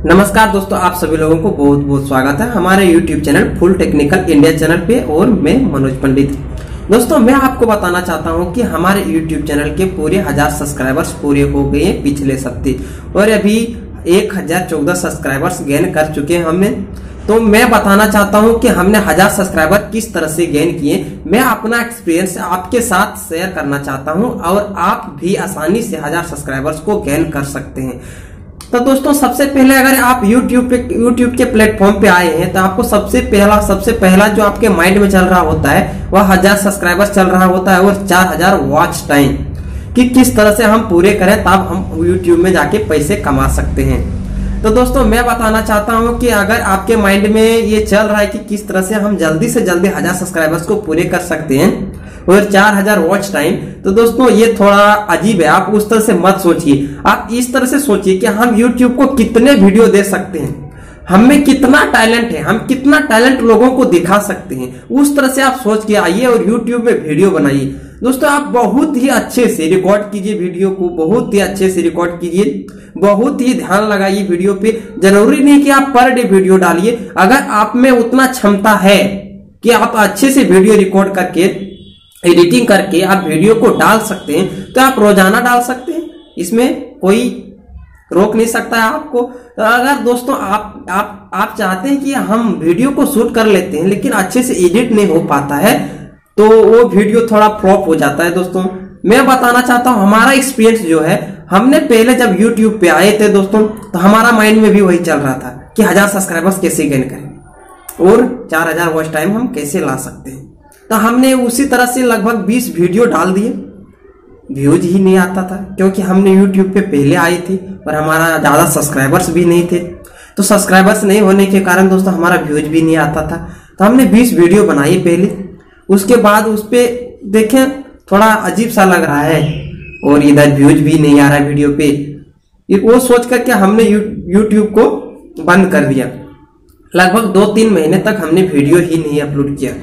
नमस्कार दोस्तों, आप सभी लोगों को बहुत बहुत स्वागत है हमारे YouTube channel full technical India channel पे। और मैं मनोज पंडित। दोस्तों, मैं आपको बताना चाहता हूं कि हमारे YouTube चैनल के पूरे 1000 सब्सक्राइबर्स पूरे हो गए हैं पिछले हफ्ते, और अभी 1014 सब्सक्राइबर्स गेन कर चुके हैं हमने। तो मैं बताना चाहता हूं कि हमने 1000 सब्सक्राइबर किस तरह से गेन किए। मैं अपना एक्सपीरियंस आपके साथ शेयर करना चाहता हूं, और आप भी आसानी से 1000 सब्सक्राइबर्स को गेन कर सकते हैं। तो दोस्तों, सबसे पहले अगर आप YouTube के प्लेटफॉर्म पे आए हैं तो आपको सबसे पहला जो आपके माइंड में चल रहा होता है वह 1000 सब्सक्राइबर्स चल रहा होता है, और 4000 वॉच टाइम कि किस तरह से हम पूरे करें तब हम YouTube में जाके पैसे कमा सकते हैं। तो दोस्तों, मैं बताना चाहता हूं कि अगर आपके माइंड में ये चल रहा है कि किस तरह से हम जल्दी से जल्दी 1000 सब्सक्राइबर्स को पूरे कर सकते हैं और 4000 वॉच टाइम, तो दोस्तों ये थोड़ा अजीब है। आप उस तरह से मत सोचिए, आप इस तरह से सोचिए कि हम YouTube को कितने वीडियो दे सकते हैं, हम में कितना टैलेंट है, हम कितना टैलेंट लोगों को दिखा सकते हैं। उस तरह से आप सोच के आइए और YouTube में वीडियो बनाइए। दोस्तों, आप बहुत ही अच्छे से रिकॉर्ड कीजिए वीडियो को, बहुत ही अच्छे से रिकॉर्ड कीजिए, बहुत ही ध्यान लगाइए वीडियो पे। जरूरी नहीं कि आप पर डे वीडियो डालिए। अगर आप में उतना क्षमता है कि आप अच्छे से वीडियो रिकॉर्ड करके एडिटिंग करके आप वीडियो को डाल सकते हैं, तो आप रोजाना डाल सकते हैं, इसमें कोई रोक नहीं सकता है आपको। तो अगर दोस्तों आप चाहते हैं कि हम वीडियो को शूट कर लेते हैं लेकिन अच्छे से एडिट नहीं हो पाता है, तो वो वीडियो थोड़ा फ्लॉप हो जाता है। दोस्तों, मैं बताना चाहता हूं हमारा एक्सपीरियंस जो है, हमने पहले जब YouTube पे आए थे दोस्तों, तो हमारा माइंड में भी वही चल रहा था कि 1000 सब्सक्राइबर्स कैसे गेन करें और 4000 वॉच टाइम हम कैसे ला सकते हैं। तो हमने उसी तरह से लगभग 20 वीडियो डाल दिए, व्यूज ही नहीं आता था, क्योंकि हमने YouTube पे पहले आए थे और हमारा ज्यादा सब्सक्राइबर्स भी नहीं थे। तो सब्सक्राइबर्स नहीं होने के कारण दोस्तों हमारा व्यूज भी नहीं आता था। तो हमने 20 वीडियो बनाई पहले, उसके बाद उस पे देखें थोड़ा अजीब सा लग रहा है और इधर व्यूज भी नहीं आ रहा है वीडियो पे। वो सोच करके हमने YouTube को बंद कर दिया। लगभग 2-3 महीने तक हमने वीडियो ही नहीं अपलोड किया।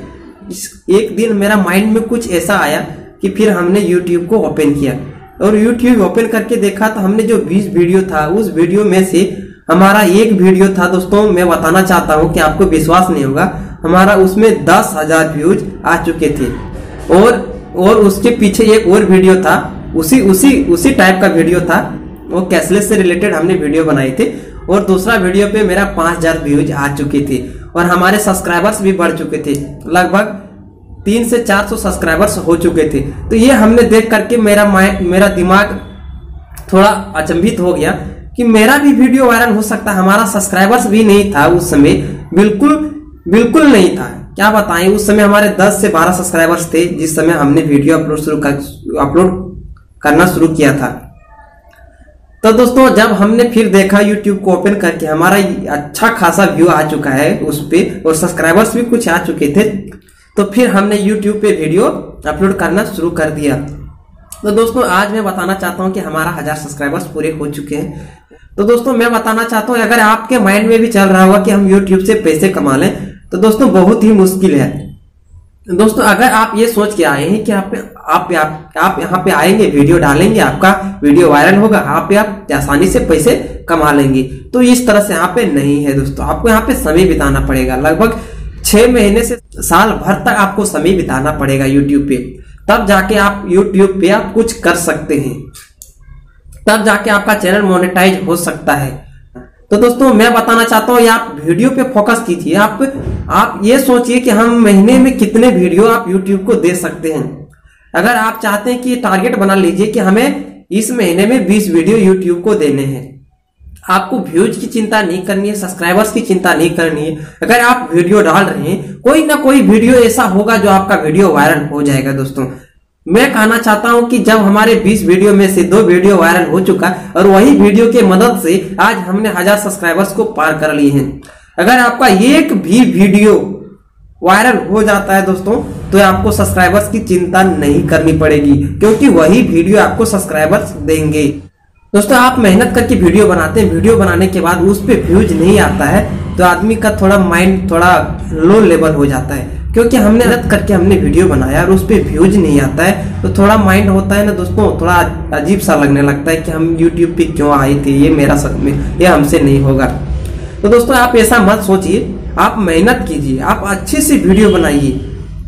एक दिन मेरा माइंड में कुछ ऐसा आया कि फिर हमने YouTube को ओपन किया, और YouTube ओपन करके देखा तो हमने जो 20 वीडियो था, उस वीडियो में से हमारा एक वीडियो था दोस्तों, मैं बताना चाहता हूं कि आपको विश्वास नहीं होगा, हमारा उसमें 10,000 व्यूज आ चुके थे। और उसके पीछे एक और वीडियो था, उसी टाइप का वीडियो था, वो कैशलेस से रिलेटेड हमने वीडियो बनाई थी, और दूसरा वीडियो पे मेरा 5000 व्यूज आ चुके थे, और हमारे सब्सक्राइबर्स भी बढ़ चुके थे, लगभग 300 से 400 सब्सक्राइबर्स हो चुके थे। तो ये हमने देख करके मेरा दिमाग थोड़ा अचंभित हो गया कि मेरा भी वीडियो वायरल हो सकता है। हमारा सब्सक्राइबर्स भी नहीं था उस समय, बिल्कुल नहीं था। क्या बताएं, उस समय हमारे 10 से 12 सब्सक्राइबर्स थे जिस समय हमने वीडियो अपलोड करना शुरू किया था। तो दोस्तों, जब हमने फिर देखा YouTube को ओपन करके, हमारा अच्छा खासा व्यू आ चुका है उस पे, और सब्सक्राइबर्स भी कुछ आ चुके थे, तो फिर हमने YouTube पे वीडियो अपलोड करना शुरू कर दिया। तो दोस्तों, आज मैं बताना चाहता हूं कि हमारा 1000 सब्सक्राइबर्स पूरे हो चुके हैं। तो दोस्तों, मैं बताना चाहता हूं, अगर आपके माइंड में भी चल रहा होगा कि हम YouTube से पैसे कमा लें, तो दोस्तों बहुत ही मुश्किल है। दोस्तों, अगर आप ये सोच के आए हैं कि आप यहाँ पे आएंगे, वीडियो डालेंगे, आपका वीडियो वायरल होगा, आप आसानी से पैसे कमा लेंगे, तो इस तरह से यहाँ पे नहीं है दोस्तों। आपको यहाँ पे समय बिताना पड़ेगा, लगभग 6 महीने से साल भर तक आपको समय बिताना पड़ेगा YouTube पे, तब जाके आप YouTube पे आप कुछ कर सकते हैं, तब जाके आपका चैनल मोनेटाइज हो सकता है। तो दोस्तों, मैं बताना चाहता हूँ, आप वीडियो पे फोकस कीजिए। आप ये सोचिए कि हम महीने में कितने वीडियो आप YouTube को दे सकते हैं। अगर आप चाहते हैं कि टारगेट बना लीजिए कि हमें इस महीने में 20 वीडियो YouTube को देने हैं। आपको व्यूज की चिंता नहीं करनी है, सब्सक्राइबर्स की चिंता नहीं करनी है। अगर आप वीडियो डाल रहे हैं, कोई ना कोई वीडियो ऐसा होगा जो आपका वीडियो वायरल हो जाएगा। दोस्तों, मैं कहना चाहता हूं कि जब हमारे 20 वीडियो में से 2 वीडियो वायरल हो चुका, और वही वीडियो के मदद से आज हमने 1000 सब्सक्राइबर्स को पार कर लिए हैं। अगर आपका एक भी वीडियो वायरल हो जाता है दोस्तों, तो आपको सब्सक्राइबर्स की चिंता नहीं करनी पड़ेगी, क्योंकि वही वीडियो आपको सब्सक्राइबर्स देंगे। दोस्तों, आप मेहनत करके वीडियो बनाते हैं, वीडियो बनाने के बाद उस पर व्यूज नहीं आता है, तो आदमी का थोड़ा माइंड थोड़ा लो लेवल हो जाता है, क्योंकि हमने मेहनत करके हमने वीडियो बनाया और उस पर व्यूज नहीं आता है, तो थोड़ा माइंड होता है ना दोस्तों, थोड़ा अजीब सा लगने लगता है कि हम YouTube पे क्यों आए थे, ये हमसे नहीं होगा। तो दोस्तों आप ऐसा मत सोचिए, आप मेहनत कीजिए, आप अच्छे से वीडियो बनाइए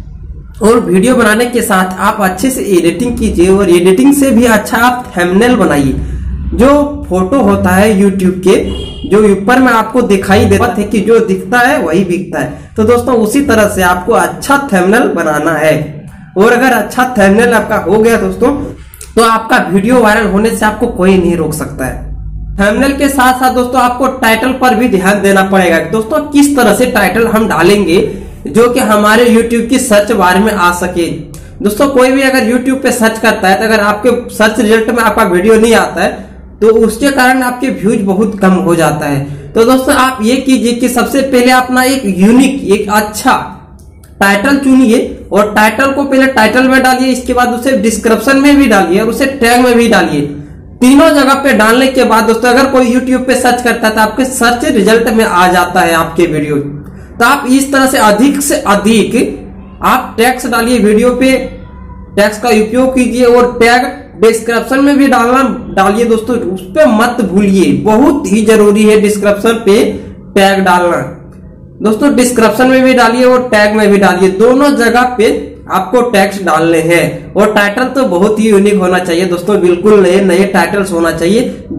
और वीडियो बनाने के साथ आप अच्छे से एडिटिंग कीजिए और एडिटिंग से भी अच्छा आप थंबनेल बनाइए। जो फोटो होता है यूट्यूब के, जो ऊपर में आपको दिखाई देता है कि जो दिखता है वही बिकता है, तो दोस्तों उसी तरह से आपको अच्छा थंबनेल बनाना है। और अगर अच्छा थंबनेल आपका हो गया दोस्तों, तो आपका वीडियो वायरल होने से आपको कोई नहीं रोक सकता है। थंबनेल के साथ साथ दोस्तों आपको टाइटल पर भी ध्यान देना पड़ेगा। दोस्तों किस तरह से टाइटल हम डालेंगे जो कि हमारे YouTube की सर्च बार में आ सके। दोस्तों कोई भी अगर YouTube पे सर्च करता है, तो अगर आपके सर्च रिजल्ट में आपका वीडियो नहीं आता है, तो उसके कारण आपके व्यूज बहुत कम हो जाता है। तो दोस्तों आप ये कीजिए कि सबसे पहले अपना एक यूनिक, एक अच्छा टाइटल चुनिए और टाइटल को पहले टाइटल में डालिए, इसके बाद उसे डिस्क्रिप्शन में भी डालिए और उसे टैग में भी डालिए। तीनों जगह पे डालने के बाद दोस्तों अगर कोई YouTube पे सर्च करता है तो आपके सर्च रिजल्ट में आ जाता है आपके वीडियो। तो आप इस तरह से अधिक आप टैग्स डालिए, वीडियो पे टैग्स का उपयोग कीजिए और टैग डिस्क्रिप्शन में भी डालिए दोस्तों, उस पर मत भूलिए, बहुत ही जरूरी है डिस्क्रिप्शन पे टैग डालना। दोस्तों डिस्क्रिप्शन में भी डालिए और टैग में भी डालिए, दोनों जगह पे आपको टैग्स डालने हैं। और टाइटल तो बहुत ही यूनिक होना चाहिए दोस्तों, बिल्कुल नए नए टाइटल्स होना चाहिए।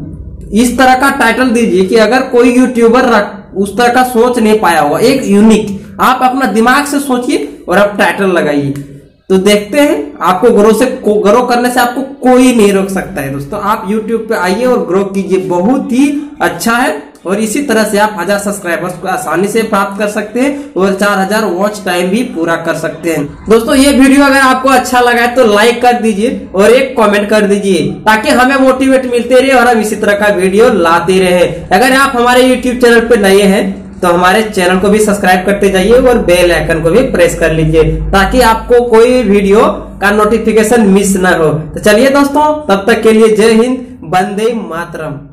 इस तरह का टाइटल दीजिए कि अगर कोई यूट्यूबर उस तरह का सोच नहीं पाया होगा, एक यूनिक, आप अपना दिमाग से सोचिए और आप टाइटल लगाइए। तो देखते हैं आपको ग्रो करने से आपको कोई नहीं रोक सकता है। दोस्तों आप YouTube पे आइए और ग्रो कीजिए, बहुत ही अच्छा है। और इसी तरह से आप 1000 सब्सक्राइबर्स को आसानी से प्राप्त कर सकते हैं और 4000 वॉच टाइम भी पूरा कर सकते हैं। दोस्तों ये वीडियो अगर आपको अच्छा लगा है तो लाइक कर दीजिए और एक कमेंट कर दीजिए, ताकि हमें मोटिवेट मिलते रहे और हम इसी तरह का वीडियो लाते रहे। अगर आप हमारे YouTube चैनल पे नए हैं तो हमारे चैनल को भी सब्सक्राइब करते जाइए और बेल आइकन को भी प्रेस कर लीजिए, ताकि आपको कोई वीडियो का नोटिफिकेशन मिस ना हो। तो चलिए दोस्तों, तब तक के लिए जय हिंद, वंदे मातरम।